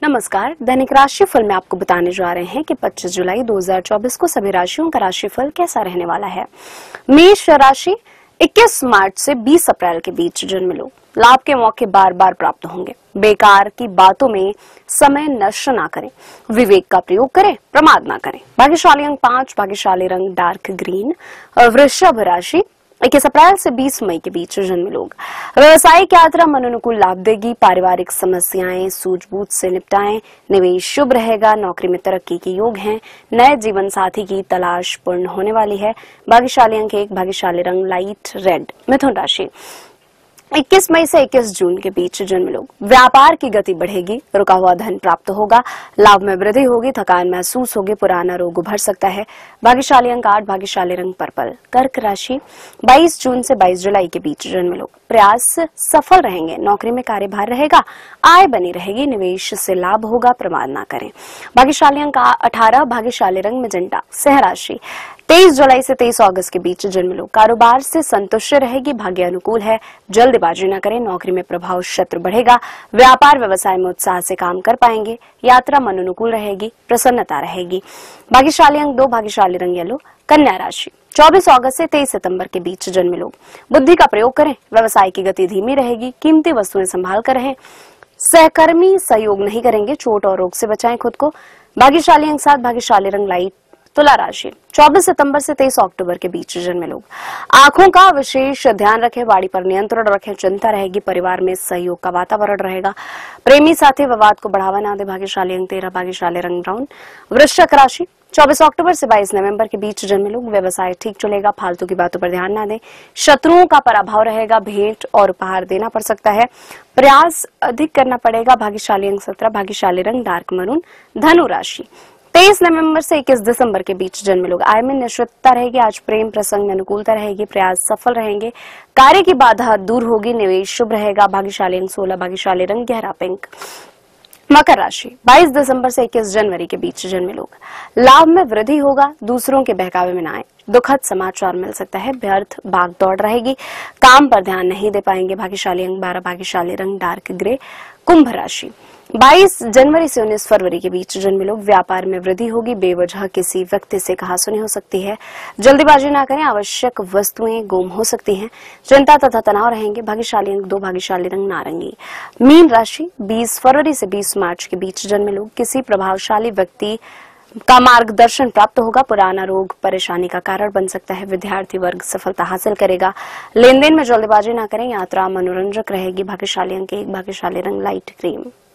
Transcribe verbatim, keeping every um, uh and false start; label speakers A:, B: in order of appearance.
A: नमस्कार। दैनिक राशिफल में आपको बताने जा रहे हैं कि पच्चीस जुलाई दो हज़ार चौबीस को सभी राशियों का राशिफल कैसा रहने वाला है। मेष राशि इक्कीस मार्च से बीस अप्रैल के बीच जन्मे लोग, लाभ के मौके बार बार प्राप्त होंगे। बेकार की बातों में समय नष्ट ना करें, विवेक का प्रयोग करें, प्रमाद ना करें। भाग्यशाली अंक पांच, भाग्यशाली रंग डार्क ग्रीन। वृषभ राशि इक्कीस अप्रैल से बीस मई के बीच जन्मे लोग, व्यवसायिक यात्रा मन अनुकूल लाभ देगी। पारिवारिक समस्याएं सूझबूझ से निपटाएं, निवेश शुभ रहेगा। नौकरी में तरक्की के योग हैं। नए जीवन साथी की तलाश पूर्ण होने वाली है। भाग्यशाली अंक एक, भाग्यशाली रंग लाइट रेड। मिथुन राशि इक्कीस मई से इक्कीस जून के बीच जन्मे लोग, व्यापार की गति बढ़ेगी। रुका हुआ धन प्राप्त होगा। लाभ में वृद्धि होगी। थकान महसूस होगी। पुराना रोग उभर सकता है। भाग्यशाली अंक आठ, भाग्यशाली रंग पर्पल। कर्क राशि बाईस जून से बाईस जुलाई के बीच जन्मे लोग, प्रयास सफल रहेंगे। नौकरी में कार्यभार रहेगा। आय बनी रहेगी। निवेश से लाभ होगा। प्रमाद ना करें। भाग्यशाली अंक अठारह, भाग्यशाली रंग मैजेंटा। सिंह राशि तेईस जुलाई से तेईस अगस्त के बीच जन्मे लोग, कारोबार से संतुष्ट रहेगी। भाग्य अनुकूल है। जल्दबाजी न करें। नौकरी में प्रभाव शत्रु बढ़ेगा। व्यापार व्यवसाय में उत्साह से काम कर पाएंगे। यात्रा मन अनुकूल रहेगी। प्रसन्नता रहेगी। भाग्यशाली अंक दो, भाग्यशाली रंग येलो। कन्या राशि चौबीस अगस्त से तेईस सितंबर के बीच जन्मे लोग, बुद्धि का प्रयोग करें। व्यवसाय की गति धीमी रहेगी। कीमती वस्तुएं संभाल कर रहें। सहकर्मी सहयोग नहीं करेंगे। चोट और रोग से बचाएं खुद को। भाग्यशाली अंक सात, भाग्यशाली रंग लाइट। तुला राशि चौबीस सितंबर से तेईस अक्टूबर के बीच जन्मे लोग, आंखों का विशेष ध्यान रखें। वाणी पर नियंत्रण रखें। चिंता रहेगी। परिवार में सहयोग का वातावरण रहेगा। प्रेमी साथी विवाद को बढ़ावा ना दे। भाग्यशाली अंक तेरह, भाग्यशाली रंग ब्राउन। वृश्चिक राशि चौबीस अक्टूबर से बाईस नवंबर के बीच जन्मे लोग, व्यवसाय ठीक चलेगा। फालतू की बातों पर ध्यान ना दें। शत्रुओं का पराभव रहेगा। भेंट और उपहार देना पड़ सकता है। प्रयास अधिक करना पड़ेगा। भाग्यशाली अंक सत्रह, भाग्यशाली रंग डार्क मरून। धनु राशि तेईस नवंबर से इक्कीस दिसंबर के बीच जन्मे लोग, आय में निश्चितता रहेगी। आज प्रेम प्रसंग में अनुकूलता रहेगी। प्रयास सफल रहेंगे। कार्य की बाधा दूर होगी। निवेश शुभ रहेगा। भाग्यशाली अंक सोलह, भाग्यशाली रंग गहरा पिंक। मकर राशि बाईस दिसंबर से इक्कीस जनवरी के बीच जन्मे लोग, लाभ में वृद्धि होगा। दूसरों के बहकावे में ना आए। दुखद समाचार मिल सकता है। व्यर्थ भाग दौड़ रहेगी। काम पर ध्यान नहीं दे पाएंगे। भाग्यशाली अंक बारह, भाग्यशाली रंग डार्क ग्रे। कुंभ राशि बाईस जनवरी से उन्नीस फरवरी के बीच जन्मे लोग, व्यापार में वृद्धि होगी। बेवजह किसी व्यक्ति से कहासुनी हो सकती है। जल्दीबाजी ना करें। आवश्यक वस्तुएं गुम हो सकती हैं। चिंता तथा तनाव रहेंगे। भाग्यशाली अंक दो, भाग्यशाली रंग नारंगी। मीन राशि बीस फरवरी से बीस मार्च के बीच जन्मे लोग, किसी प्रभावशाली व्यक्ति का मार्गदर्शन प्राप्त होगा। पुराना रोग परेशानी का कारण बन सकता है। विद्यार्थी वर्ग सफलता हासिल करेगा। लेन देन में जल्दबाजी ना करें। यात्रा मनोरंजक रहेगी। भाग्यशाली अंक एक, भाग्यशाली रंग लाइट क्रीम।